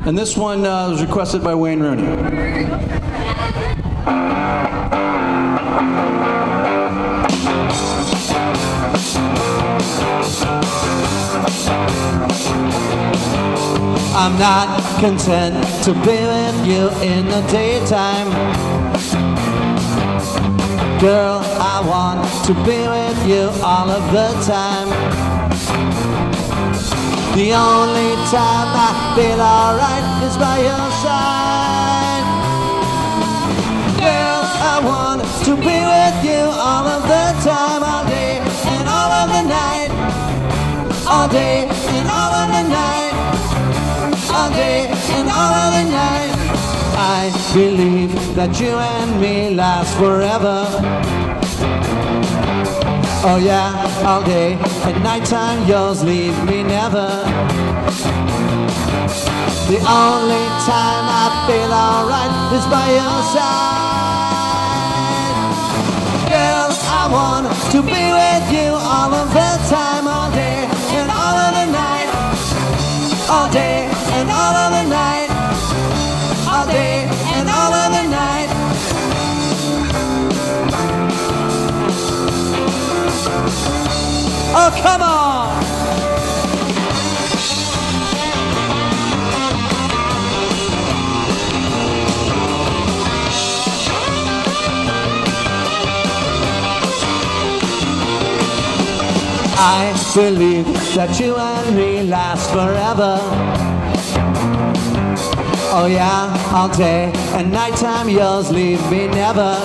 And this one was requested by Wayne Rooney. I'm not content to be with you in the daytime. Girl, I want to be with you all of the time. The only time I feel alright is by your side. Girl, I want to be with you all of the time, all day and all of the night. All day and all of the night. All day and all of the night. I believe that you and me last forever. Oh yeah, all day at nighttime, yours leave me never. The only time I feel alright is by your side. Girl, I want to be with you all of the time, all day and all of the night. All day and all of the night. All day and all of the night. Oh, come on! I believe that you and me last forever. Oh yeah, all day and nighttime, yours leave me never.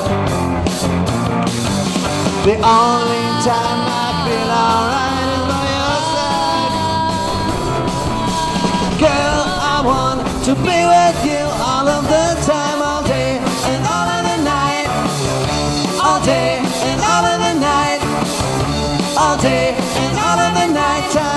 The only time I feel alright is by your side. Girl, I want to be with you all of the time, all day and all of the night. All day and all of the night. All day and all of the night time.